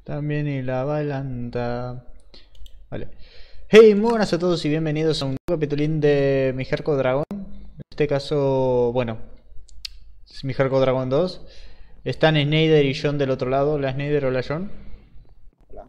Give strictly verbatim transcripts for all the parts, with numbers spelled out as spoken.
También y la balanta. Vale. Hey, muy buenas a todos y bienvenidos a un nuevo capitulín de Mi Jarco Dragón. En este caso, bueno, es Mi Jarco Dragón dos. Están Snyder y John del otro lado. Hola Snyder, hola John. Hola.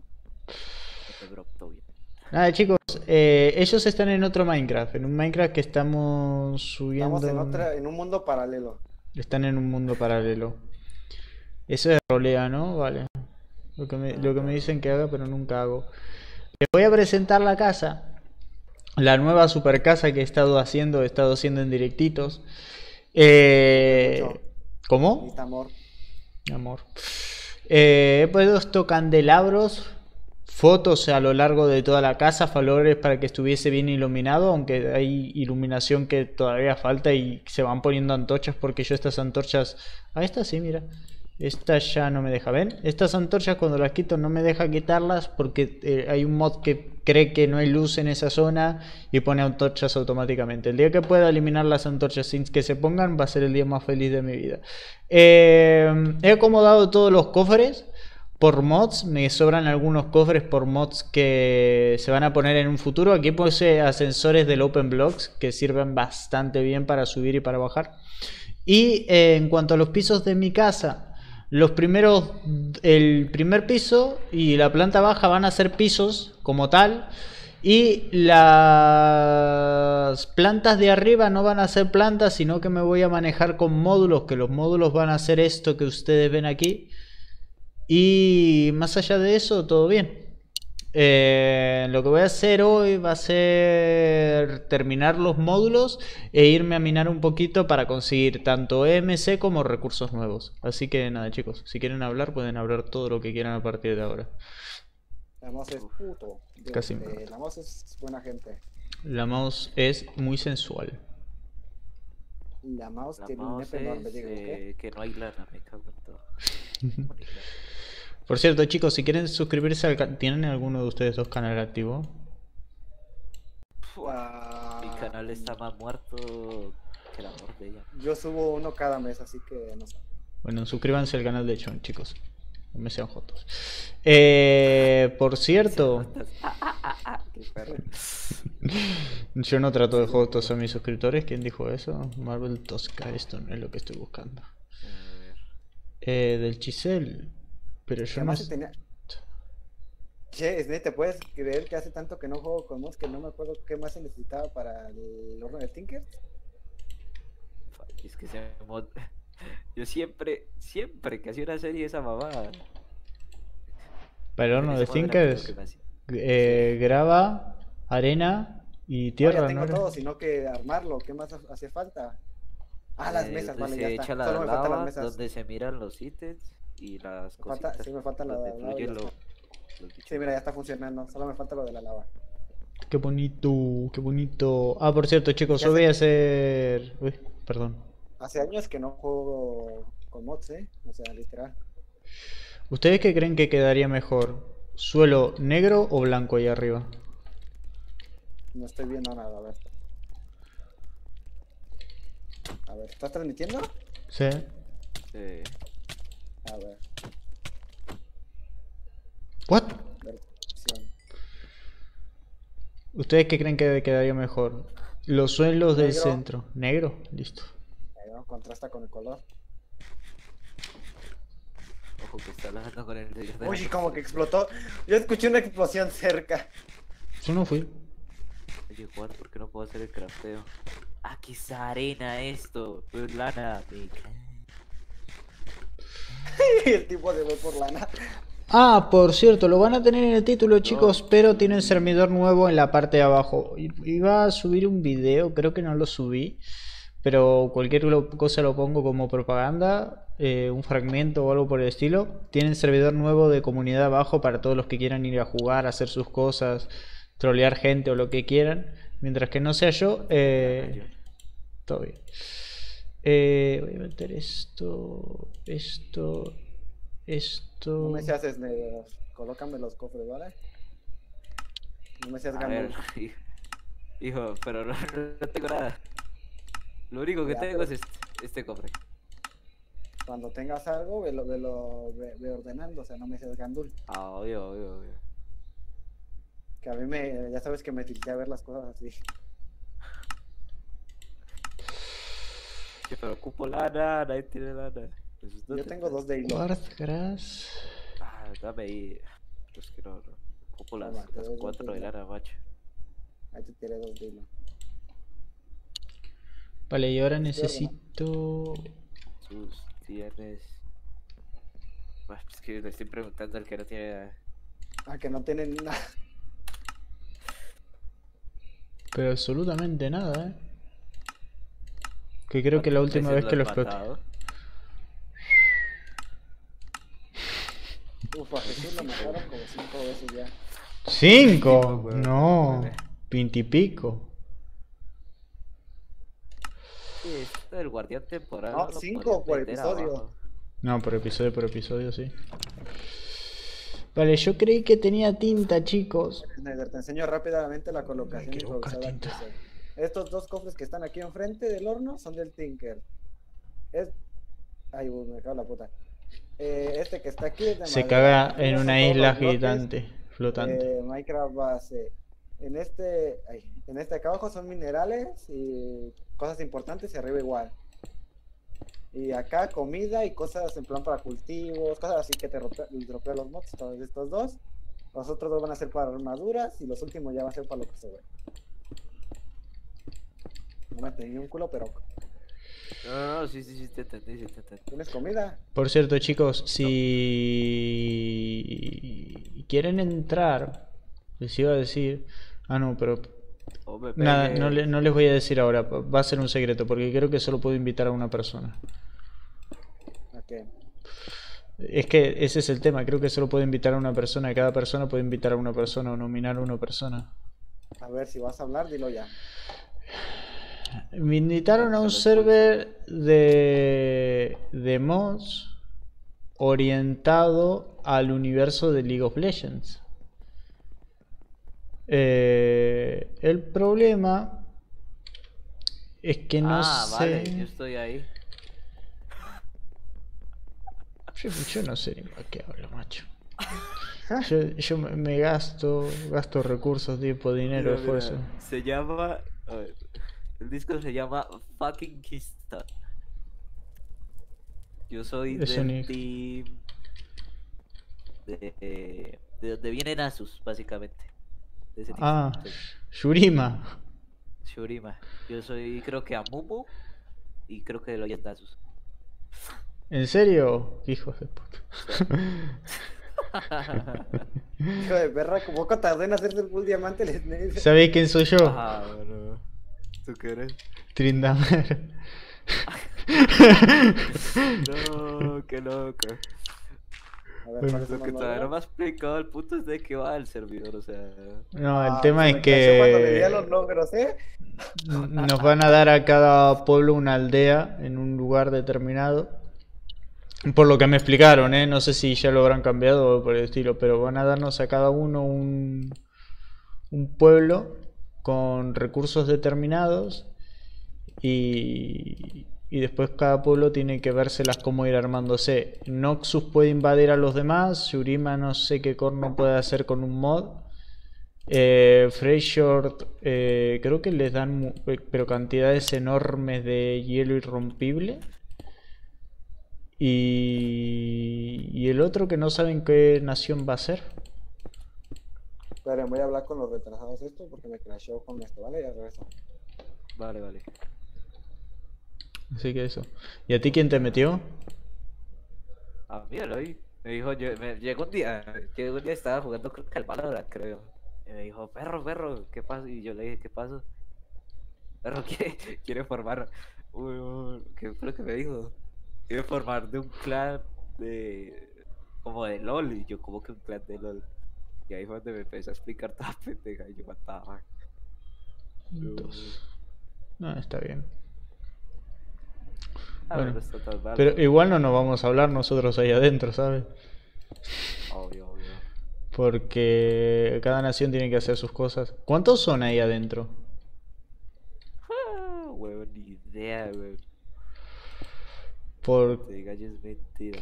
Nada chicos, eh, ellos están en otro Minecraft. En un Minecraft que estamos subiendo. Estamos en otra, en un mundo paralelo. Están en un mundo paralelo. Eso es rolea, ¿no? Vale. Lo que me, lo que me dicen que haga, pero nunca hago. Les voy a presentar la casa. La nueva super casa que he estado haciendo. He estado haciendo en directitos. Eh, Mucho. ¿Cómo? Necesita amor. Amor. Eh, he puesto candelabros, fotos a lo largo de toda la casa, valores para que estuviese bien iluminado, aunque hay iluminación que todavía falta y se van poniendo antorchas porque yo estas antorchas... Ah, esta sí, mira. Esta ya no me deja, ¿ven? Estas antorchas cuando las quito no me deja quitarlas porque eh, hay un mod que cree que no hay luz en esa zona y pone antorchas automáticamente. El día que pueda eliminar las antorchas sin que se pongan va a ser el día más feliz de mi vida. Eh, he acomodado todos los cofres por mods, me sobran algunos cofres por mods que se van a poner en un futuro. Aquí puse ascensores del Open Blocks que sirven bastante bien para subir y para bajar. Y eh, en cuanto a los pisos de mi casa, los primeros, el primer piso y la planta baja van a ser pisos como tal. Y las plantas de arriba no van a ser plantas, sino que me voy a manejar con módulos, que los módulos van a ser esto que ustedes ven aquí. Y más allá de eso, todo bien. Eh, lo que voy a hacer hoy va a ser terminar los módulos e irme a minar un poquito para conseguir tanto E M C como recursos nuevos. Así que nada chicos, si quieren hablar pueden hablar todo lo que quieran a partir de ahora. La mouse es puto. Digo, Casi este, me la mouse es buena gente. La mouse es muy sensual. La mouse La tiene un mouse nepe enorme, es, digo, ¿qué? eh, que no hay lana, me cago en todo. Por cierto chicos, si quieren suscribirse al canal, ¿tienen alguno de ustedes dos canal activo? Ah, Mi canal está más muerto que el amor de ella. Yo subo uno cada mes, así que no sé. Bueno, suscríbanse al canal de John, chicos. No me sean jotos. Eh, por cierto, Ah, ah, ah, ah, qué perro. yo no trato de jotos a mis suscriptores. ¿Quién dijo eso? Marvel Tosca, esto no es lo que estoy buscando. A ver. Eh, del Chisel. Pero yo no Además, sé. tenía... Che, Snake, ¿te puedes creer que hace tanto que no juego con mods que no me acuerdo qué más se necesitaba para el horno de Tinker? Es que se mod... Yo siempre, siempre que hacía una serie esa mamada. Para el horno de Ese mod era Thinkers, lo que me hacía. eh, grava, arena y No, tierra, ya tengo ¿no era? todo, sino que armarlo. ¿Qué más ha- hace falta? Ah, las Eh, mesas, donde vale, ya se está. echa la Solo me faltan las lava, mesas. donde se miran los ítems y las Me falta- cositas. sí, me faltan la donde lava y fluyen ya los, está. los bichos. Sí, mira, ya está funcionando. Solo me falta lo de la lava. Qué bonito, qué bonito. Ah, por cierto, chicos, Ya yo sé. voy a hacer. Uy, perdón. Hace años que no juego con mods, ¿eh? O sea, literal. ¿Ustedes qué creen que quedaría mejor? ¿Suelo negro o blanco ahí arriba? No estoy viendo nada, a ver. A ver, ¿estás transmitiendo? Sí. Eh, A ver, ¿What? versión. ¿Ustedes qué creen que quedaría mejor? Los suelos del Negro. centro. ¿Negro? Listo. Negro, contrasta con el color. ojo que está hablando con el de Uy, como que explotó. Yo escuché una explosión cerca. Yo no fui. Oye, Juan, ¿por qué no puedo hacer el crafteo? Aquí está arena esto, pues lana, me cae. El tipo se fue por lana. Ah, por cierto, lo van a tener en el título, chicos, pero tienen servidor nuevo en la parte de abajo. I- Iba a subir un video, creo que no lo subí, pero cualquier lo- cosa lo pongo como propaganda, eh, un fragmento o algo por el estilo. Tienen servidor nuevo de comunidad abajo para todos los que quieran ir a jugar, hacer sus cosas, trolear gente o lo que quieran. Mientras que no sea yo, eh, todo bien. Eh, voy a meter esto, esto, esto. No me seas Snake. Colócame los cofres, ¿vale? No me seas A ver, ganón. hijo, hijo, pero no, no tengo nada. Lo único que Ya, tengo pero- es este, este cofre. Cuando tengas algo, velo, velo, ve, ve ordenando, o sea, no me seas gandul. Ah, obvio, obvio, obvio. Que a mí me, ya sabes que me tilté a ver las cosas así. Que pero ocupo lana, nadie tiene lana. Pues, Yo ¿dónde tengo está? dos de hilo. Guardgras. Ah, dame ahí. Pues que no, no. Ocupo las, Toma, te las doy dos cuatro de de hilo. lana, macho. Ahí te tiré dos de hilo. Vale, y ahora Estoy necesito... Sus tienes. Ah, es que le estoy preguntando al que no tiene. Ah, que no tienen nada. Pero absolutamente nada, ¿eh? Que creo que la ¿Cuántas última veces vez que lo has exploté. matado? Uf, a Jesús lo mataron como cinco veces ya. ¿Cinco? weón. No, Vale. veintipico. Sí, esto del guardián temporal. No, lo cinco podrían por meter episodio. abajo. No, por episodio, por episodio, sí. Vale, yo creí que tenía tinta, chicos. Snyder, te enseño rápidamente la Ay, colocación quiero buscar improvisada que tinta. hice. Estos dos cofres que están aquí enfrente del horno son del Tinker. Es... Ay, uy, me cago en la puta. Eh, este que está aquí es de Se madera. caga Arriba en son una todos isla los bloques, gigante, flotante. eh, Minecraft base. En este, ay, en este acá abajo son minerales y cosas importantes y arriba igual. Y acá comida y cosas en plan para cultivos, cosas así que te dropean los mods. Entonces estos dos, los otros dos van a ser para armaduras y los últimos ya van a ser para lo que se ve. No me tenía un culo, pero No, no, no, sí, sí, sí, te entendí, sí, te entendí. ¿tienes comida? Por cierto, chicos, si quieren entrar, les iba a decir... Ah, no, pero... O me Nada, no, pegues. le- no les voy a decir ahora, va a ser un secreto, porque creo que solo puedo invitar a una persona. Ok. Es que ese es el tema, creo que solo puedo invitar a una persona, y cada persona puede invitar a una persona o nominar a una persona. A ver, si vas a hablar, dilo ya. Me invitaron a un Los server de, de mods orientado al universo de League of Legends. Eh, el problema es que no Ah, sé... vale, yo estoy ahí. Yo, yo no sé ni para qué hablo, macho. Yo, yo me, me gasto, gasto recursos, tiempo, dinero, Mira, mira, esfuerzo. se llama. A ver, el disco se llama Fucking Kista. Yo soy Es un del hijo. team. De, de donde viene Nasus, básicamente. De ese team. Ah, Soy Shurima. Shurima. Yo soy, creo que Amumu. Y creo que lo es Nasus. ¿En serio? Hijos de puta. Hijo de perra, como poco tardé en hacerse el full diamante el Snyder. ¿Sabéis quién soy yo? Ah, bueno. ¿Tú qué eres? Trindamer. No, qué loco. A ver, ¿cuáles son Lo que los todavía no me ha logros? explicado el punto es de que va el servidor, o sea. No, el Ah, tema se es me crashó cuando le di a los que logros, ¿eh? nos van a dar a cada pueblo una aldea en un lugar determinado. Por lo que me explicaron, ¿eh? No sé si ya lo habrán cambiado o por el estilo, pero van a darnos a cada uno un, un pueblo con recursos determinados y, y después cada pueblo tiene que vérselas cómo ir armándose. Noxus puede invadir a los demás, Shurima no sé qué corno puede hacer con un mod. Eh, Freyshort eh, creo que les dan mu- pero cantidades enormes de hielo irrompible. Y, y el otro que no saben qué nación va a ser. Pero voy a hablar con los retrasados esto porque me crashó con esto, ¿vale? Ya regreso. Vale, vale. Así que eso. ¿Y a ti quién te metió? Ah, míralo ahí. Me dijo, yo, me, llegó un día, llegó un día estaba jugando creo que al Valorant, creo. Y me dijo, perro, perro, ¿qué pasa? Y yo le dije, ¿qué pasa? Perro, quiere, quiere formar un, un- ¿qué fue lo que me dijo? Quiere formar de un clan de, como de LOL, y yo como que un clan de LOL. Y ahí fue donde me empezó a explicar toda la pendeja, y yo mataba. Dos. No, está bien. Ah, Bueno, no está tan mal, pero ¿no? igual no nos vamos a hablar nosotros ahí adentro, ¿sabes? Obvio, obvio. Porque cada nación tiene que hacer sus cosas. ¿Cuántos son ahí adentro? Ah, huevón, ni idea, weón. Por... Te diga yo es mentira.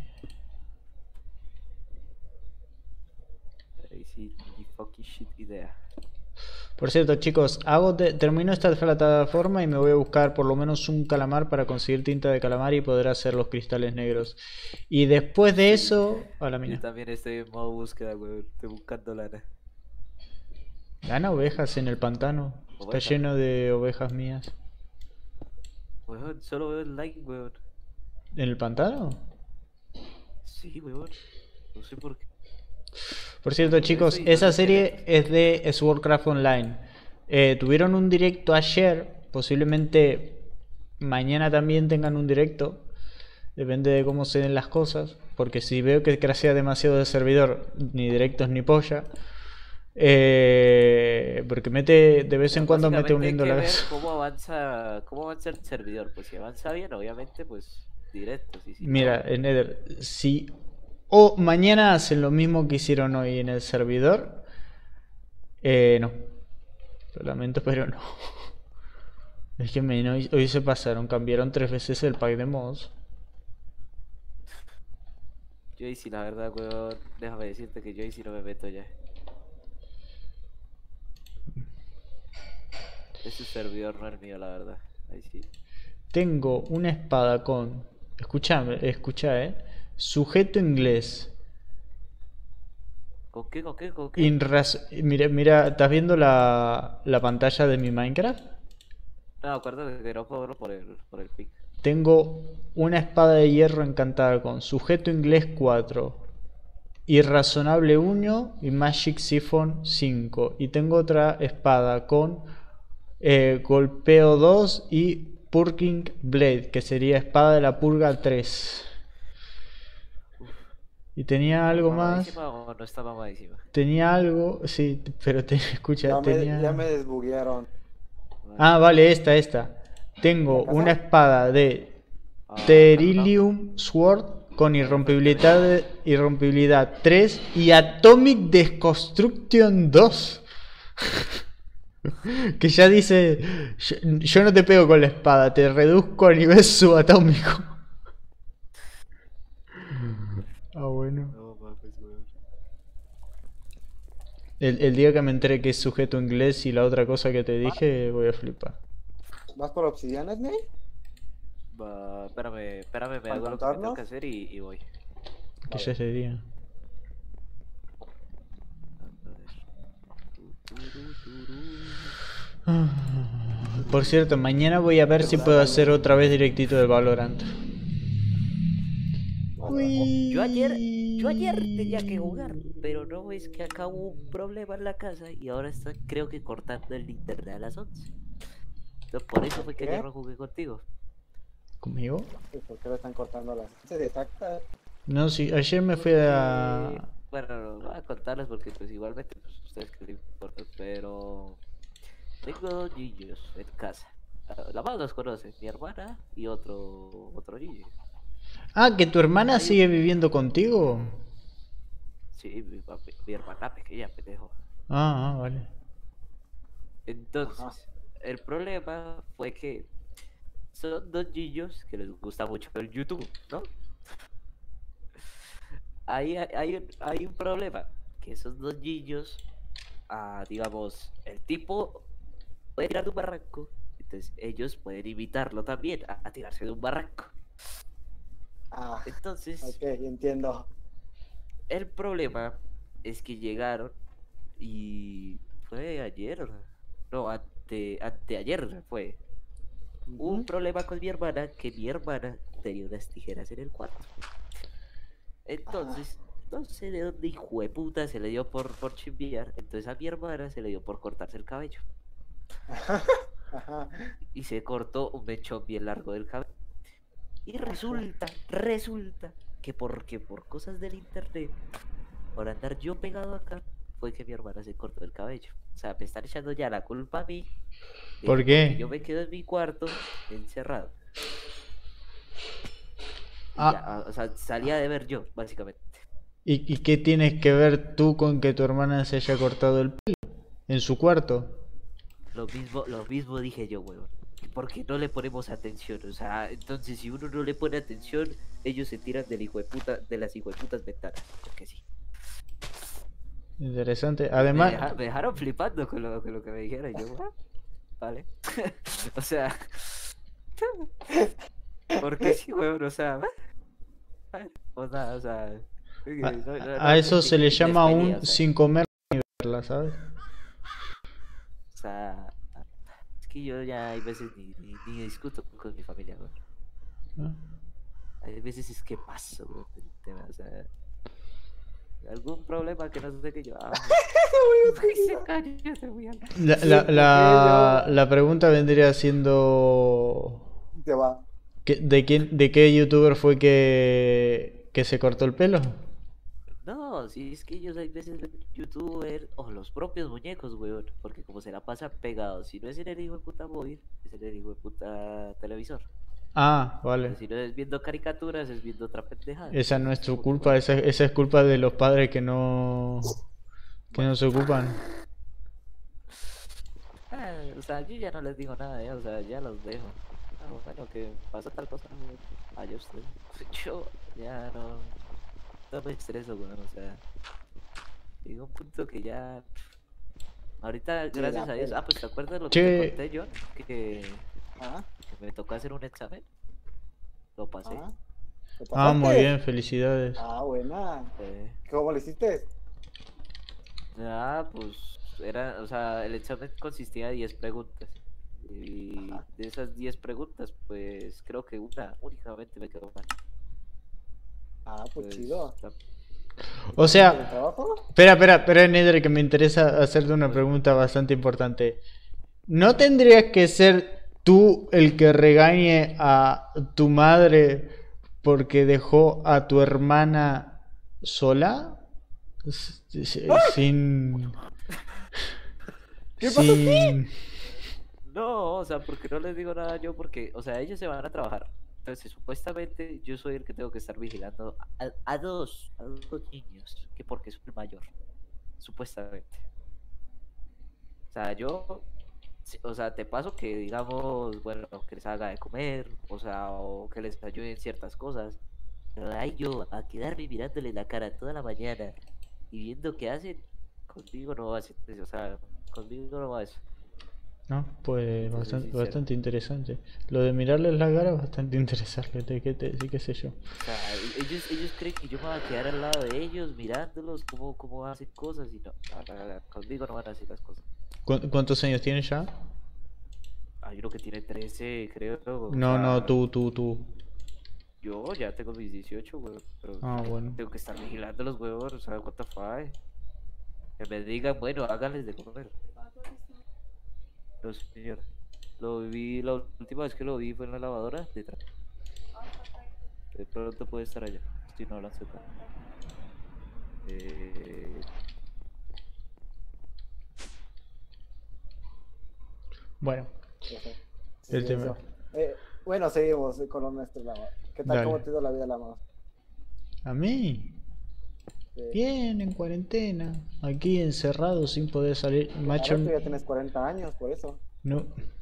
Ahí sí, ni fucking shit idea. Por cierto, chicos, hago de- termino esta plataforma y me voy a buscar por lo menos un calamar para conseguir tinta de calamar y poder hacer los cristales negros. Y después de eso, a la Yo mina. también estoy en modo búsqueda, weón. Estoy buscando lana. ¿Gana ovejas en el pantano? Está Ovejas. lleno de ovejas mías. Weón, solo veo el like, weón. ¿En el pantano? Sí, weón. No sé por qué. Por cierto, chicos, sí, esa los serie es de Swordcraft Online. Eh, tuvieron un directo ayer, posiblemente mañana también tengan un directo. Depende de cómo se den las cosas. Porque si veo que crashea demasiado de servidor, ni directos ni polla. Eh, porque mete, de vez en cuando mete Básicamente uniendo hay que la ver vez. cómo avanza, cómo avanza el servidor. Pues si avanza bien, obviamente, pues directos. Y si Mira, no, en Nether, si o mañana hacen lo mismo que hicieron hoy en el servidor, eh, no. Lo lamento, pero no. Es que me, hoy, hoy se pasaron, cambiaron tres veces el pack de mods. yo ahí sí, la verdad, weón, déjame decirte que yo ahí sí no me meto ya. Ese servidor no es mío, la verdad. Ahí sí. Tengo una espada con... Escuchame, escucha, eh. Sujeto inglés. ¿Con qué, con qué, con qué? Inras... Mira, mira, ¿estás viendo la, la pantalla de mi Minecraft? No, acuérdate que no puedo verlo por el, por el pic. Tengo una espada de hierro encantada con sujeto inglés cuatro, irrazonable uno y Magic Siphon cinco. Y tengo otra espada con eh, golpeo dos y Purging Blade, que sería espada de la purga tres. Y tenía algo más. ¿Mamadísima o no está mamadísima? Tenía algo, sí, pero te escucha, Ya me, tenía... ya me desbuguearon. Ah, vale, esta, esta. Tengo ¿La casa? una espada de Ah, Terillium Sword con irrompibilidad, irrompibilidad tres y Atomic Deconstruction dos. Que ya dice, yo, yo no te pego con la espada, te reduzco a nivel subatómico. Ah, bueno. No mames, weón. El, el día que me enteré que es sujeto inglés y la otra cosa que te dije, voy a flipar. ¿Vas por obsidianas, Ney? Va, espérame, espérame, me ¿Para hago lo que me tengo encontrarnos? que hacer y, y voy. Que ya sería. Por cierto, mañana voy a ver si puedo hacer otra vez directito de Valorant. Yo ayer, yo ayer tenía que jugar, pero no es que acá hubo un problema en la casa y ahora está, creo que cortando el internet a las once. Entonces, por eso fue que ¿Qué? ayer no jugué contigo. ¿Conmigo? Sí, ¿por qué lo están cortando a las once exactas? No, sí, ayer me fui a... Eh, Bueno, no voy a contarles porque pues igualmente pues, ustedes que les importa, pero tengo dos niños en casa. Ah, la más los conoce, mi hermana y otro otro niño. Ah, ¿que tu hermana sigue viviendo contigo? Sí, mi, papi- mi hermana pequeña, pendejo. Ah, ah, vale. Entonces, Ajá. el problema fue que son dos niños que les gusta mucho el YouTube, ¿no? Ahí hay, hay un, hay un problema, que esos dos niños, ah, digamos, el tipo puede tirar de un barranco, entonces ellos pueden imitarlo también a, a tirarse de un barranco. Ah, Entonces, ok, entiendo. el problema es que llegaron y fue ayer, no, ante, anteayer fue. Hubo un Ujú. problema con mi hermana, que mi hermana tenía unas tijeras en el cuarto. Entonces, no sé de dónde hijo de puta se le dio por, por chimbear. Entonces a mi hermana se le dio por cortarse el cabello. Ajá. Y se cortó un mechón bien largo del cabello. Y resulta, resulta que porque por cosas del internet, por andar yo pegado acá, fue que mi hermana se cortó el cabello. O sea, me están echando ya la culpa a mí. de ¿Por que qué? porque yo me quedo en mi cuarto encerrado. Y Ah. ya, ah, o sea, salía de ver yo, básicamente. ¿Y, y qué tienes que ver tú con que tu hermana se haya cortado el pelo? ¿En su cuarto? Lo mismo, lo mismo dije yo, huevón. porque no le ponemos atención. O sea, entonces si uno no le pone atención, ellos se tiran del hijo de puta, de las hijo de putas ventanas. Porque sí. Interesante. Me, Además, deja- me dejaron flipando con lo, con lo que me dijeron. Y yo, "Ah, vale". O sea, porque sí, weón, o sea, ah, o nada, o sea, a, no- no- no a eso sé se qué- le qué llama les pedía, un o sea, sin comer ni verla, ¿sabes? o sea, es que yo ya hay veces ni, ni, ni discuto con mi familia, weón. ¿No? Hay veces es que paso, weón, del tema, o sea, algún problema que no sé que yo hago. Ay, se calla, yo te voy a hablar. La, Sí, la, porque la, yo- la pregunta vendría siendo... Te va. ¿qué- ¿De quién, de qué youtuber fue que, que se cortó el pelo? No, si es que ellos hay veces ven youtuber o los propios muñecos, weón, porque como se la pasan pegados, si no es en el hijo de puta móvil, es en el hijo de puta televisor. Ah, vale. Si no es viendo caricaturas, es viendo otra pendejada. Esa no es tu Como que, culpa, bueno, esa, esa es culpa de los padres que no, que no se ocupan. ah, o sea, yo ya no les digo nada, ya, o sea, ya los dejo. Ah, bueno, que pasa tal cosa, weón, vaya usted. Yo ya no, no me estreso, weón, o sea, llega un punto que ya... Ahorita, Sí, gracias la a Dios. pela. Ah, pues te acuerdas lo que Che. te conté, John, que, que Ah, me tocó hacer un examen. Lo pasé. ah. ¿Lo Ah, muy pasaste? bien, felicidades. Ah, buena. Eh, ¿Cómo lo hiciste? ah, pues era, o sea, el examen consistía de diez preguntas. Y Ajá. de esas diez preguntas, pues creo que una únicamente me quedó mal. Ah, pues Pues, chido. la- O ¿El sea, trabajo? espera, espera, espera, Nether, que me interesa hacerte una pregunta bastante importante. ¿No tendrías que ser tú el que regañe a tu madre porque dejó a tu hermana sola? S- s- Sin... ¿Qué pasó Sin... No, o sea, porque no les digo nada yo, porque, o sea, ellos se van a trabajar. Entonces, supuestamente, yo soy el que tengo que estar vigilando a, a dos, a dos niños, que porque soy el mayor, supuestamente. O sea, yo, sí, o sea, te paso que, digamos, bueno, que les haga de comer, o sea, o que les ayude en ciertas cosas. Pero ahí yo, a quedarme mirándole la cara toda la mañana y viendo qué hacen, conmigo no va a ser, o sea, conmigo no va a eso. No, pues Te soy bastante, sincero. bastante interesante. Lo de mirarles la cara es bastante interesante, te- que te- sí, qué sé yo. O sea, e- ellos, ellos creen que yo me voy a quedar al lado de ellos mirándolos cómo, cómo hacen cosas y no, no, no, no, conmigo no van a hacer las cosas. ¿Cu- ¿Cuántos años tienes ya? Hay uno que tiene trece, creo. o No, no, sea, tú, tú, tú. Yo ya tengo mis dieciocho, weón, pero Ah, bueno. tengo que estar vigilando los huevos, o sea, what the fuck. Que me digan, bueno, háganles de comer. No, señor. Lo vi, la última vez que lo vi fue en la lavadora, detrás. De pronto puede estar allá. Estoy no hablando acá. Eh... Bueno, Ya sé. el Sí, tema. eso. Eh, bueno, seguimos con lo nuestro, Lama. ¿Qué tal? Dale. ¿Cómo te ha ido la vida, Lama? ¿A mí? Sí. Bien, en cuarentena. Aquí encerrado sin poder salir. Macho, Ahora tú ya tienes cuarenta años, por eso. no.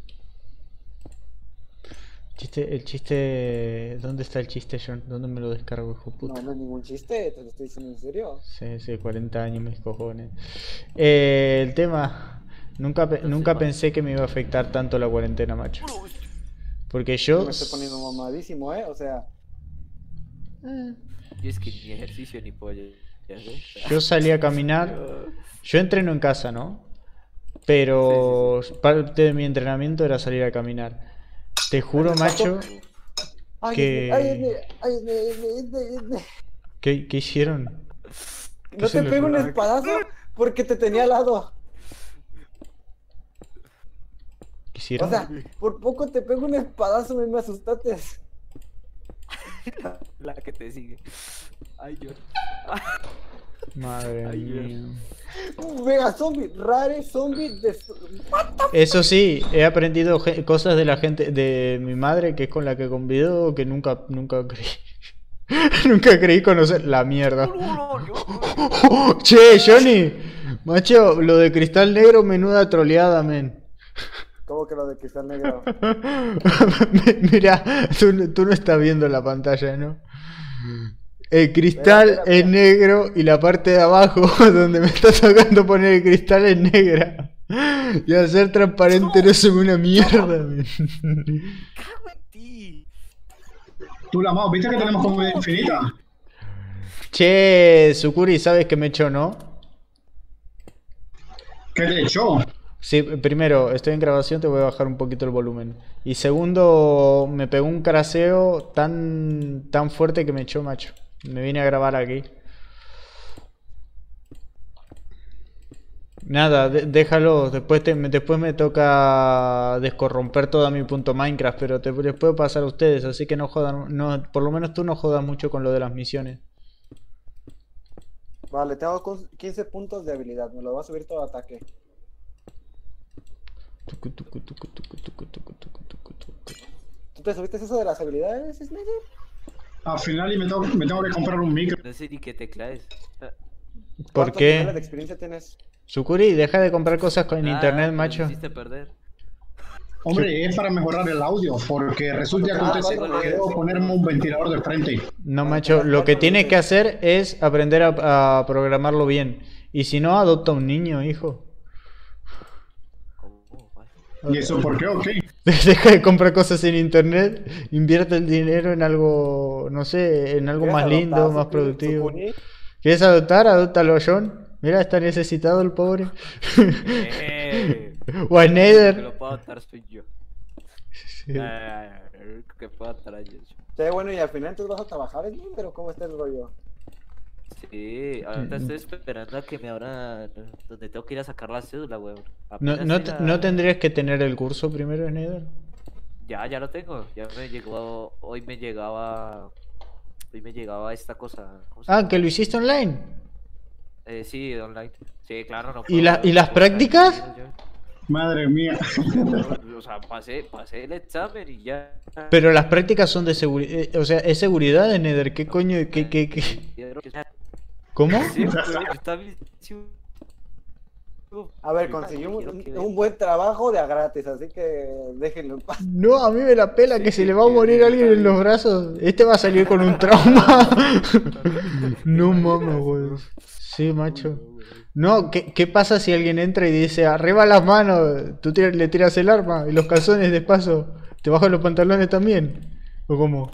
Chiste, el chiste. ¿Dónde está el chiste, John? ¿Dónde me lo descargo, hijo de No, puta? no es ningún chiste, te lo estoy diciendo en serio. Sí, sí, cuarenta años, mis cojones. Eh, el tema. Nunca, pe- No sé, nunca ma. pensé que me iba a afectar tanto la cuarentena, macho. Porque yo. Me estoy poniendo mamadísimo, ¿eh? O sea, eh, Yo es que ni ejercicio ni pollo. Ya sé. Yo salí a caminar. Yo entreno en casa, ¿no? Pero parte de mi entrenamiento era salir a caminar. Te juro, Ay, macho, ay, Que- ay, ay, ay, ay, ay, ay, ¿qué, qué hicieron? no se te le pego un fue? espadazo porque te tenía al lado. ¿Qué hicieron? O sea, por poco te pego un espadazo, me, me asustaste. La que te sigue. Ay, yo. Madre Ay, Dios. mía. Mega zombie, rare zombie de... Eso sí, he aprendido ge- cosas de la gente, de mi madre, que es con la que convivo, que nunca, nunca creí. Nunca creí conocer la mierda. Che, Johnny, macho, lo de cristal negro, menuda troleada, men. ¿Cómo que lo de cristal negro? Mira, tú, no- tú no estás viendo la pantalla, ¿no? El cristal Espera, espera, es negro y la parte de abajo donde me está tocando poner el cristal es negra. Y al ser transparente no se ve una mierda. men. ¡Cago en ti! Tú la mouse, ¿viste que tenemos comida infinita? Che, Sukuri, ¿sabes que me echó, no? ¿Qué te echó? Sí, primero, estoy en grabación, te voy a bajar un poquito el volumen. Y segundo, me pegó un craseo tan, tan fuerte que me echó, macho. Me vine a grabar aquí. Nada, de- déjalo. Después, te- me- después me toca descorromper todo mi punto Minecraft, pero te, les puedo pasar a ustedes, así que no jodan, no, por lo menos tú no jodas mucho con lo de las misiones. Vale, tengo con- quince puntos de habilidad. Me lo voy a subir todo ataque. Tucu, tucu, tucu, tucu, tucu, tucu, tucu, tucu, tucu. ¿Tú te subiste eso de las habilidades, Snyder? Al final y me tengo, me tengo que comprar un micro. No sé ni qué tecla es. Ah, ¿Por ¿Cuántos niveles de qué? experiencia tienes? Sukuri, deja de comprar cosas con ah, internet, me macho. hiciste perder. Hombre, es para mejorar el audio, porque resulta que Ah, usted se cuatro olvidó niveles. ponerme un ventilador de frente. No, Vale, macho, tengas lo que cuatro tienes que niveles. hacer es aprender a, a programarlo bien. Y si no, adopta un niño, hijo. ¿Cómo? Vale. ¿Y eso por qué o qué? Deja de comprar cosas en internet, invierte el dinero en algo, no sé, en algo ¿Quieres más adoptar, lindo, más Sukuri- productivo. Sukuri? ¿Quieres adoptar? Adóptalo, John. Mira, está necesitado el pobre. Eh, O a el que Nether. lo puedo adoptar soy yo. Sí. Ah, el único que puedo adoptar a yo. Sí, bueno, y al final entonces vas a trabajar, Snyder, ¿o cómo está el rollo? Sí, ahorita estoy esperando a que me abra donde tengo que ir a sacar la cédula, weón. ¿No, Apenas no, te- tenga- no tendrías que tener el curso primero, Nether? Ya, ya lo tengo. Ya me llegó. Hoy me llegaba. Hoy me llegaba esta cosa. ¿Cómo se Ah, llama? que lo hiciste online. Eh, sí, online. Sí, claro, no ¿Y puedo- la- y no las puedo estar prácticas? aquí, yo- Madre mía. O sea, pasé, pasé el examen y ya. Pero las prácticas son de seguridad. O sea, es seguridad de Nether. ¿Qué coño? ¿Qué, qué, qué? ¿Cómo? Sí, pero yo también. sí, A ver, sí, conseguí un, quiero que un- vean. un buen trabajo de a gratis, así que déjenlo en paz. No, a mí me la pela que Sí, se le va a sí, morir sí, alguien está en los bien. brazos. Este va a salir con un trauma. No mames, güey. Sí, macho. No, ¿qué, qué pasa si alguien entra y dice arriba las manos? Tú tira- le tiras el arma y los calzones de paso. ¿Te bajas los pantalones también? ¿O cómo?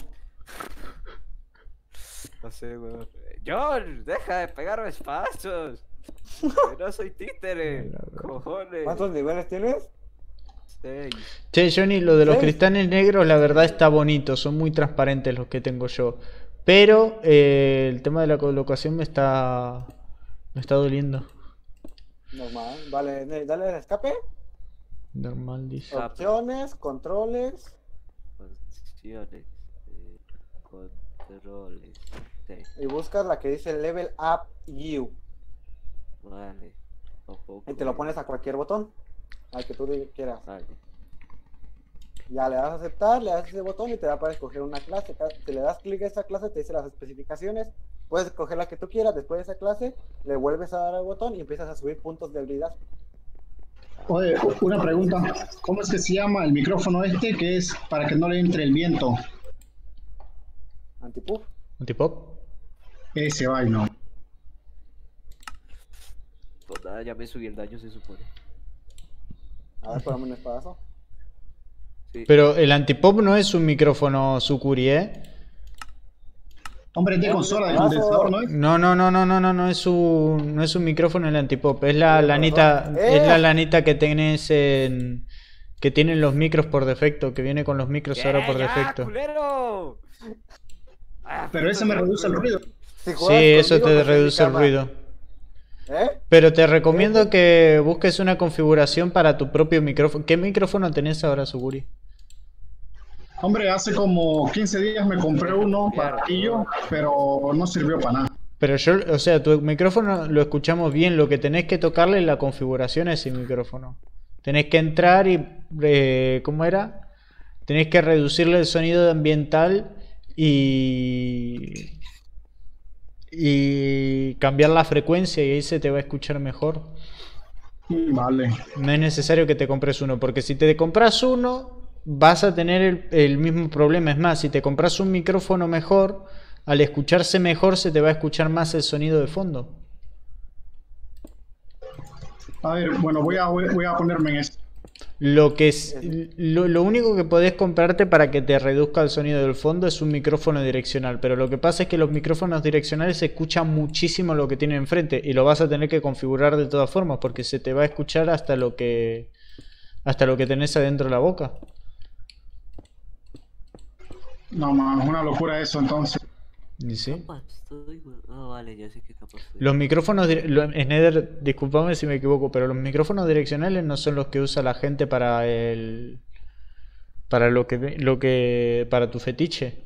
No sé, weón. John, deja de pegarme espazos. Que no soy títere. Cojones. ¿Cuántos niveles tienes? Seis. Che, Johnny, lo de los Sí. cristales negros, la verdad está bonito. Son muy transparentes los que tengo yo. Pero eh, el tema de la colocación me está. Me está doliendo. Normal. Vale, ne- dale al escape. Normal, dice. Ah, Opciones, controles. Opciones. eh, Controles. Sí, Y buscas la que dice Level Up You. vale. Tampoco Y te lo me- pones a cualquier botón. Al que tú di- quieras. Vale. Ya le das a aceptar, le das ese botón y te da para escoger una clase. Ca- Si le das clic a esa clase, te dice las especificaciones. Puedes escoger la que tú quieras. Después de esa clase, le vuelves a dar al botón y empiezas a subir puntos de habilidad. Oye, una pregunta. ¿Cómo es que se llama el micrófono este que es para que no le entre el viento? Antipuff. ¿Antipop? Ese vaino. Pues nada, ya me subí el daño, se supone. A ver, ponme un espadazo. Sí. Pero el antipop no es un micrófono Sukuri, ¿eh? Hombre, es de Es un consola, de espadazo. condensador, ¿no es? No, no, no, no, no, no, no es un, no es un micrófono el antipop, es la Oye, lanita, profesor. es la ¡Eh! lanita que tenés en, que tienen los micros por defecto, que viene con los micros ahora por ¡Eh, ya, defecto. culero! Ah, Pero ese me reduce el ruido. Si Sí, juegas eso conmigo, te no sé mi reduce el cama. ruido. ¿Eh? Pero te recomiendo que busques una configuración para tu propio micrófono. ¿Qué micrófono tenés ahora, Suguri? Hombre, hace como quince días me compré uno baratillo, pero no sirvió para nada. Pero yo, o sea, tu micrófono lo escuchamos bien, lo que tenés que tocarle es la configuración a ese micrófono. Tenés que entrar y, eh, ¿cómo era? Tenés que reducirle el sonido ambiental y... y cambiar la frecuencia y ahí se te va a escuchar mejor. Vale. No es necesario que te compres uno, porque si te compras uno, vas a tener el, el mismo problema. Es más, si te compras un micrófono mejor, al escucharse mejor se te va a escuchar más el sonido de fondo. A ver, bueno, voy a, voy, voy a ponerme en esto. Lo que es, lo, lo único que podés comprarte para que te reduzca el sonido del fondo es un micrófono direccional, pero lo que pasa es que los micrófonos direccionales se escuchan muchísimo lo que tienen enfrente y lo vas a tener que configurar de todas formas porque se te va a escuchar hasta lo que hasta lo que tenés adentro de la boca. No, man, es una locura eso entonces. ¿Y sí? Capaz estoy, güey. Oh, vale, ya sé que capaz estoy. Los micrófonos, dire- lo- Sneder, discúlpame si me equivoco, pero los micrófonos direccionales no son los que usa la gente para el, para lo que, ve- lo que, para tu fetiche,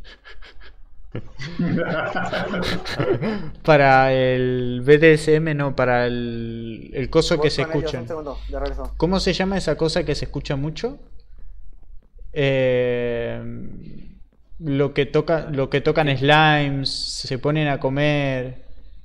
para el B D S M, no, para el, el coso que Voy se con ellos, escuchan. un segundo, de regreso. ¿Cómo se llama esa cosa que se escucha mucho? Eh, lo que toca, lo que tocan slimes, se ponen a comer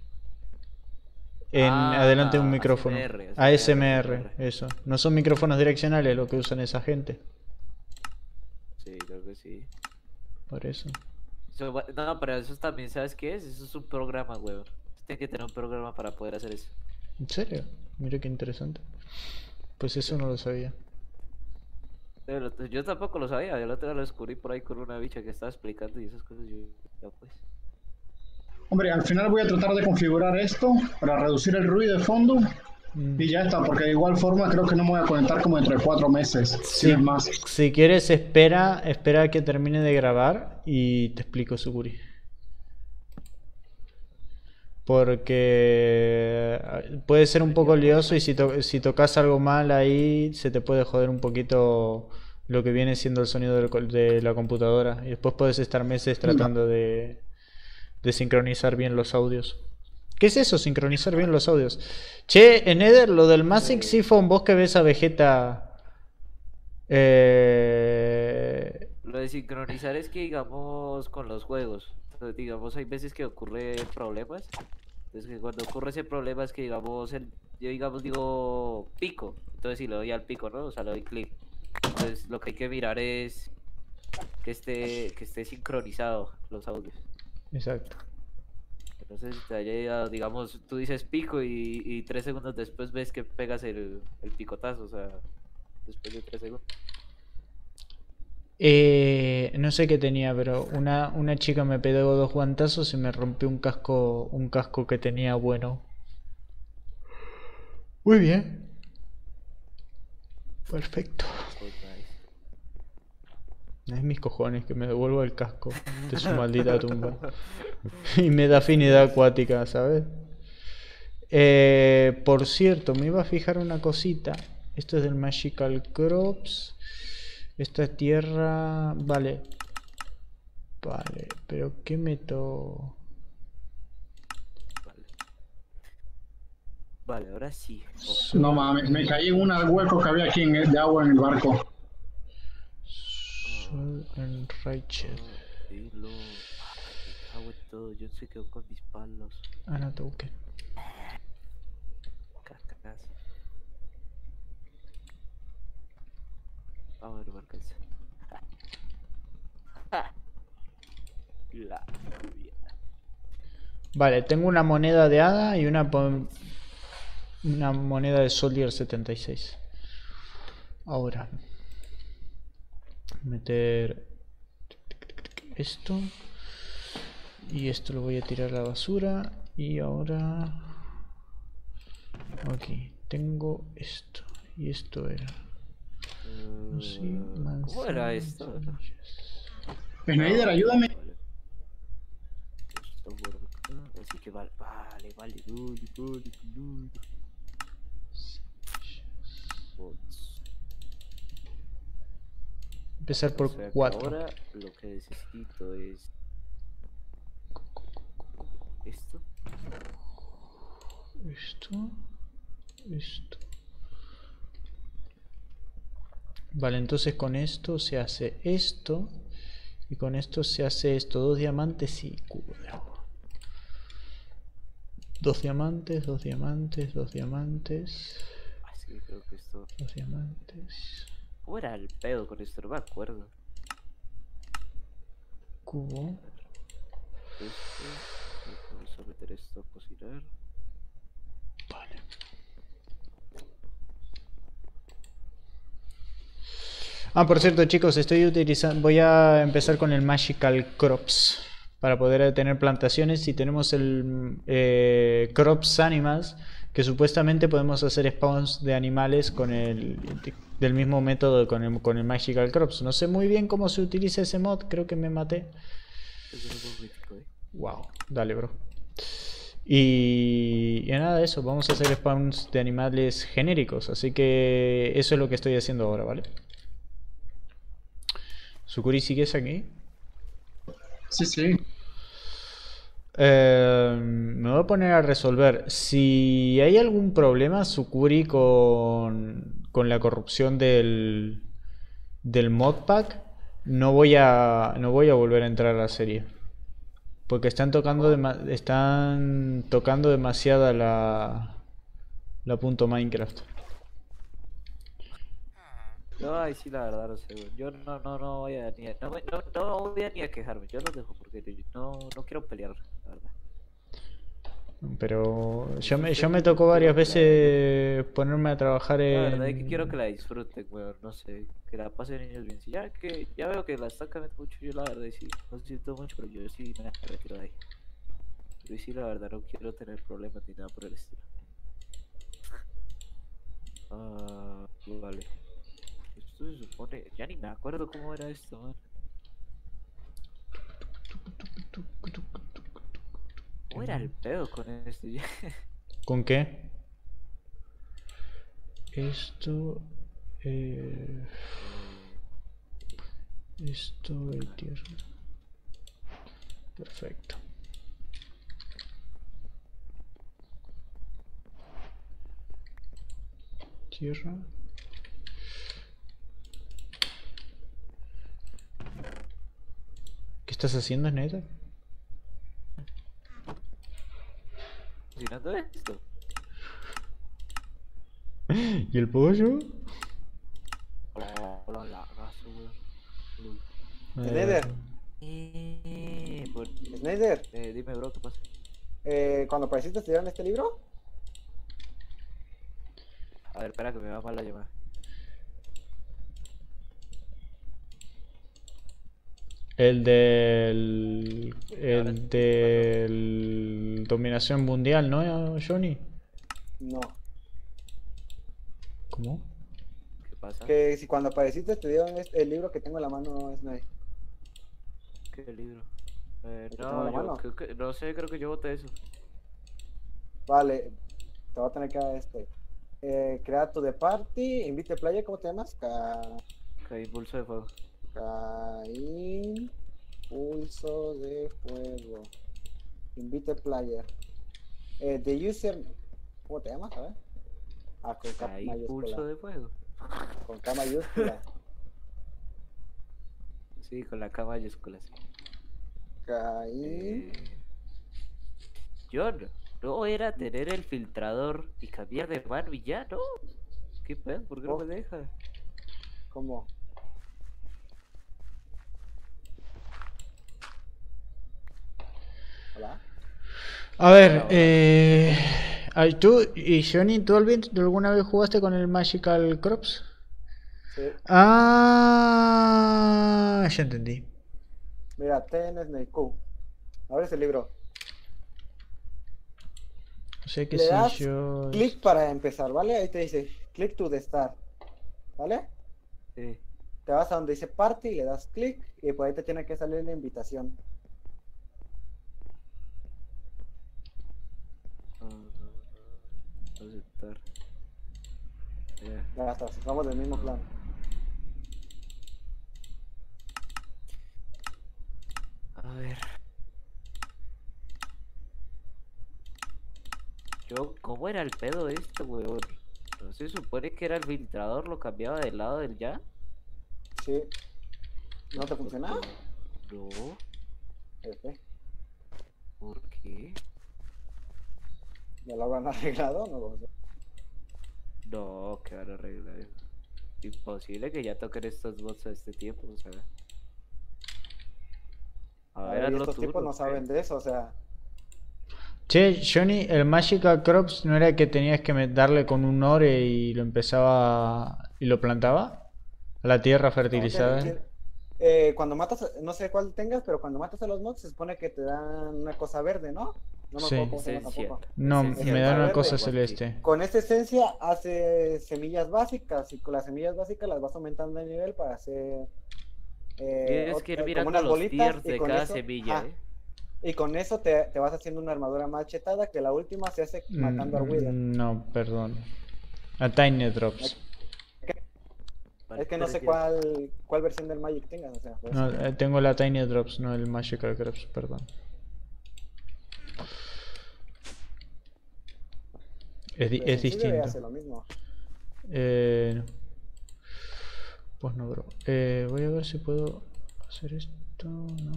en Ah, adelante de un micrófono. A S M R, A S M R, eso. No son micrófonos direccionales lo que usan esa gente. Sí, creo que sí. Por eso. Eso va- no, pero eso también, ¿sabes qué es? Eso es un programa, weón. Tienes que tener un programa para poder hacer eso. ¿En serio? Mira qué interesante. Pues eso no lo sabía. Yo lo- yo tampoco lo sabía, yo lo otro día lo descubrí por ahí con una bicha que estaba explicando y esas cosas yo, ya pues. Hombre, al final voy a tratar de configurar esto para reducir el ruido de fondo Mm. y ya está, porque de igual forma creo que no me voy a conectar como dentro de cuatro meses, si Sí. es más. Si quieres, espera, espera a que termine de grabar y te explico, Suguri. Porque eh, puede ser un poco lioso y si, to- si tocas algo mal ahí se te puede joder un poquito lo que viene siendo el sonido del co- de la computadora. Y después puedes estar meses tratando de, de sincronizar bien los audios. ¿Qué es eso? Sincronizar bien los audios. Che, en Eder, lo del Massive Siphon, vos que ves a Vegeta... Eh... Lo de sincronizar es que, digamos, con los juegos, entonces, digamos, hay veces que ocurre problemas. Entonces, que cuando ocurre ese problema es que, digamos, el, yo, digamos, digo pico. Entonces, si le doy al pico, ¿no? O sea, le doy clic. Entonces, lo que hay que mirar es que esté, que esté sincronizado los audios. Exacto. Entonces, te haya llegado, digamos, tú dices pico y, y tres segundos después ves que pegas el, el picotazo, o sea, después de tres segundos. Eh, no sé qué tenía, pero una, una chica me pegó dos guantazos y me rompió un casco, un casco que tenía bueno. Muy bien. Perfecto. Pues, nice. Es mis cojones que me devuelva el casco de su maldita tumba. Y me da afinidad acuática, ¿sabes? Eh, por cierto, me iba a fijar una cosita. Esto es del Magical Crops. Esta es tierra... Vale. Vale, pero ¿qué meto? Vale. Vale, ahora sí. No mames, me caí en un hueco que había aquí en el- de agua en el barco. Sol and Rachel. Dilo. Ah, me cago en todo. Yo se quedó con mis palos. Ana Token. Cacas. Vamos a ver, marcas. La lluvia. Vale, tengo una moneda de hada y una, po- una moneda de Soldier setenta y seis. Ahora. Meter esto. Y esto lo voy a tirar a la basura. Y ahora... Aquí. Tengo esto. Y esto era... Sí, Mm, ¿Cómo era manzanas, esto? semillas. Schneider, ayúdame. Vale. Esto por acá, así que vale, vale, vale, vale, vale, vale. Bots. Empezar O por sea que cuatro. ahora lo que necesito es esto. Esto. Esto. Vale, entonces con esto se hace esto. Y con esto se hace esto. Dos diamantes y cubo de agua. Dos diamantes, dos diamantes, dos diamantes. Así Sí, creo que esto... Los diamantes. ¿Cómo era el pedo con esto? No me acuerdo. Cubo. Esto... Vamos a meter esto a cocinar. Vale. Ah, por cierto, chicos, estoy utilizando... Voy a empezar con el Magical Crops para poder tener plantaciones. Y tenemos el eh, Crops Animals, que supuestamente podemos hacer spawns de animales con el del mismo método con el, con el Magical Crops. No sé muy bien cómo se utiliza ese mod, creo que me maté. Wow, dale, bro. Y, y nada de eso, vamos a hacer spawns de animales genéricos, así que eso es lo que estoy haciendo ahora, ¿vale? Sukuri, ¿sigues aquí? Sí, sí. Eh, me voy a poner a resolver. Si hay algún problema, Sukuri, con, con la corrupción del, del modpack, no voy a, no voy a volver a entrar a la serie. Porque están tocando, dema- están tocando demasiada la, la punto Minecraft. No, ay, sí, la verdad, no sé, güey. Yo no, no, no voy a ni a, no, me- no, no voy a ni a quejarme. Yo los dejo porque no, no quiero pelear, la verdad. Pero yo me, yo me tocó varias veces ponerme a trabajar La verdad es que quiero que en... la disfruten, weón, no sé, que la pasen ellos bien. Si ya que ya veo que la están cambiando mucho, yo la verdad sí, no siento mucho, pero yo sí me retiro de ahí. Yo sí, la verdad, no quiero tener problemas ni nada por el estilo. Ah, vale. Esto se supone, ya ni me acuerdo cómo era esto, man. ¿Cómo era el pedo con esto? Ya? ¿Con qué? Esto... Eh... Esto de tierra. Perfecto. Tierra. ¿Qué estás haciendo, neta? Cocinando esto. ¿Y el pollo? Oh, la lagazo, weón. Snyder, Eh, por- Snyder, eh, dime, bro, ¿qué pasa? eh, cuando apareciste te dieron este libro. A ver, espera que me va mal la llamada. El del... Ahora El sí, del... Dominación mundial, ¿no, Johnny? No. ¿Cómo? ¿Qué pasa? Que si cuando apareciste te dieron este- el libro que tengo en la mano, Snyder. ¿Qué libro? Eh, ¿El que tengo en no, la yo mano? creo que, no sé, creo que yo voté eso. Vale, te voy a tener que dar este. Eh, crea tu de party, invite player, ¿cómo te llamas? Ca... Que impulso de fuego. Caín, pulso de fuego. Invite player. Eh, the user, ¿cómo te llamas? A ver. Ah, con K Ahí impulso mayúscula. de fuego. Con K mayúscula. Sí, con la K mayúscula, sí. Caín. Eh, John, no era tener el filtrador y cambiar de mano y ya, ¿no? ¿Qué pedo? ¿Por qué no Oh. me deja? ¿Cómo? Hola. A ver, Hola, hola. eh... ay, ¿tú y Johnny, tú Alvin, alguna vez jugaste con el Magical Crops? Sí. Ah, ya entendí. Mira, ten Snake Q. Abres el libro. O sea que Le si das yo... clic para empezar, ¿vale? Ahí te dice click to the start. ¿Vale? Sí. Te vas a donde dice party y le das clic y por ahí te tiene que salir la invitación. Ah, ah, ah, aceptar. Ya. Ya está, somos del mismo plan. A ver. Yo, ¿cómo era el pedo de esto, weón? ¿No se supone que era el filtrador? ¿Lo cambiaba del lado del ya? Sí. ¿No te funciona? No, F. ¿por qué? ¿Ya lo habrán arreglado? No lo sé. No, que van a arreglar eso. Imposible que ya toquen estos bots a este tiempo, o sea. A A ver, ver, y hazlo estos tú, tipos no ¿qué? saben de eso, o sea. Che, Johnny, el Magical Crops no era que tenías que me- darle con un ore y lo empezaba y lo plantaba a la tierra No, fertilizada. tiene- tiene- eh, cuando matas, a- no sé cuál tengas, pero cuando matas a los mobs se supone que te dan una cosa verde, ¿no? No me Sí. acuerdo cómo se llama Esencia. tampoco. No, Esencia me de dan una verde, cosa igual que- celeste. Con esta esencia hace semillas básicas y con las semillas básicas las vas aumentando de nivel para hacer eh, Tienes ot- que ir eh, como mirando unas los bolitas tiers y de con cada eso, semilla, ajá, eh. y con eso te, te vas haciendo una armadura más chetada que la última se hace matando al Wither. Mm, No, perdón. A Tiny Drops. Es que no sé cuál, cuál versión del Magic tengas, o sea, pues, No, eh, tengo la Tiny Drops, no el Magical Crops, perdón. Es, di- pues, es en sí debe distinto. hacer lo mismo. Eh, no. Pues no, bro. Eh, voy a ver si puedo hacer esto, no.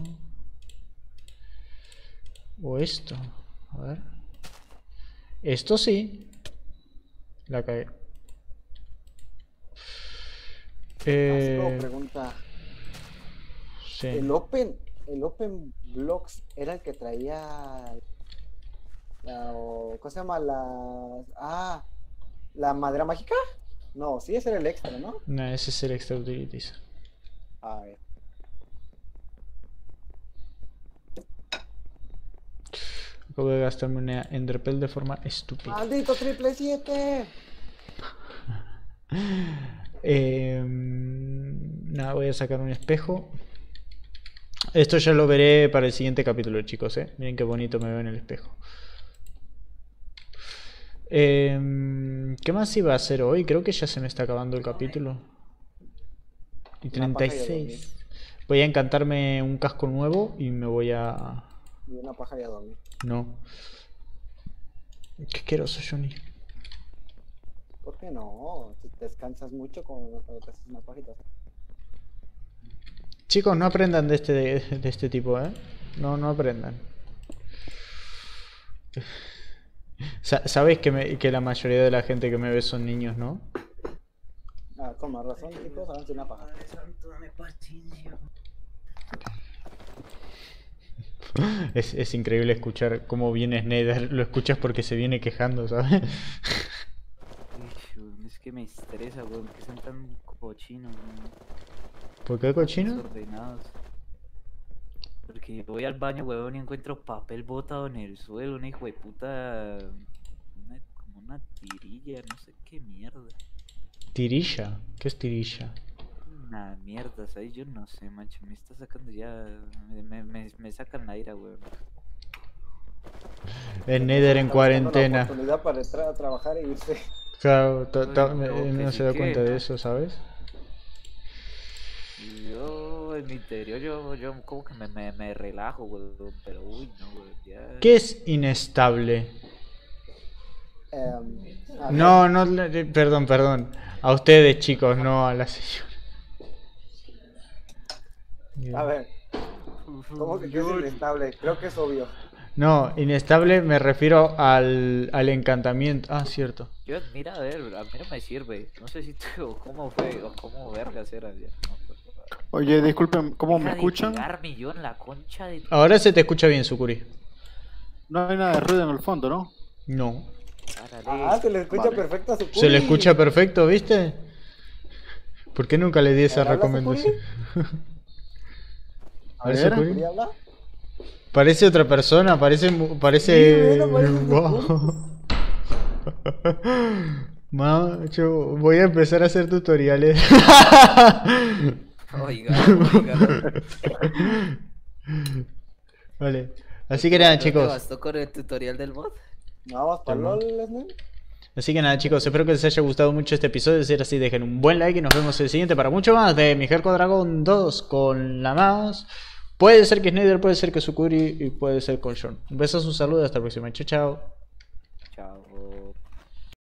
O esto. A ver. Esto sí. La cagué. Así como Eh, pregunta, sí. el Open, el Open Blocks era el que traía la, o- ¿cómo se llama? La, ah, la madera mágica. No, sí, ese era el extra, ¿no? No, ese es el extra utilities. A ver. Acabo de gastarme una Enderpearl de forma estúpida. ¡Maldito triple siete! Eh, nada, voy a sacar un espejo. Esto ya lo veré para el siguiente capítulo, chicos, ¿eh? Miren qué bonito me veo en el espejo. Eh, ¿qué más iba a hacer hoy? Creo que ya se me está acabando el capítulo. Y Una paja y a treinta y seis. Voy a encantarme un casco nuevo y me voy a... Y una paja y a dormir. No. Qué asqueroso, Johnny. ¿Por qué no? Si descansas mucho cuando cuando te haces una pajita. Chicos, no aprendan de este, de este tipo, ¿eh? No, no aprendan. Sa- Sabéis que, me- que la mayoría de la gente que me ve son niños, ¿no? Ah, con más razón, chicos, háganse una paja. Es, es increíble escuchar cómo viene Snyder. Lo escuchas porque se viene quejando, ¿sabes? Uy, weón, es que me estresa, weón, que son tan cochinos, weón. ¿Por qué cochino? Desordenados. Porque voy al baño, weón, y encuentro papel botado en el suelo, una hijo de puta. Una, como una tirilla, no sé qué mierda. Tirilla. ¿Qué es tirilla? Una mierda, ¿sabes? Yo no sé, macho, me está sacando ya. Me, me, me, me sacan la ira, weón. Snyder en Está buscando la cuarentena. oportunidad para entrar a trabajar e irse. Claro, ta- ta- Ay, me- no, que no sí se da que, cuenta de ¿no? eso, ¿sabes? Y yo, en mi interior, yo, yo como que me, me, me relajo, weón. Pero uy, no, weón, ya. ¿Qué es inestable? Em, a ver, No, no, le- perdón, perdón. A ustedes, chicos, no a la señora. A ver, ¿cómo que qué es inestable? Creo que es obvio. No, inestable me refiero al, al encantamiento. Ah, cierto. Yo, mira, a ver, a mí no me sirve. No sé si tú, o cómo fue, o cómo vergas era. Ya, no, pues, Oye, disculpen, ¿cómo me deja de escuchan? pegarme yo en la concha de tu- Ahora se te escucha bien, Sukuri. No hay nada de ruido en el fondo, ¿no? No. Párale. Ah, se le escucha Vale. perfecto a su Se le escucha perfecto, ¿viste? ¿Por qué nunca le di esa ¿Habla recomendación? A ¿Parece ver. Sukuri? ¿Sukuri habla? Parece otra persona, parece... mu- parece... Sí, bueno, parece Wow. Macho, voy a empezar a hacer tutoriales. Oiga, oiga. Vale. Así que nada, ¿No te chicos. bastó con el tutorial del bot? No, vamos para Toma. LOL, Lesnar. Así que nada, chicos, espero que les haya gustado mucho este episodio. Si es así, dejen un buen like y nos vemos en el siguiente para mucho más de Mi Jerko Dragon dos con la mouse. Puede ser que Snyder, puede ser que Sukuri y puede ser con Sean. Un beso, un saludo, hasta la próxima. Chao, chao. Chao.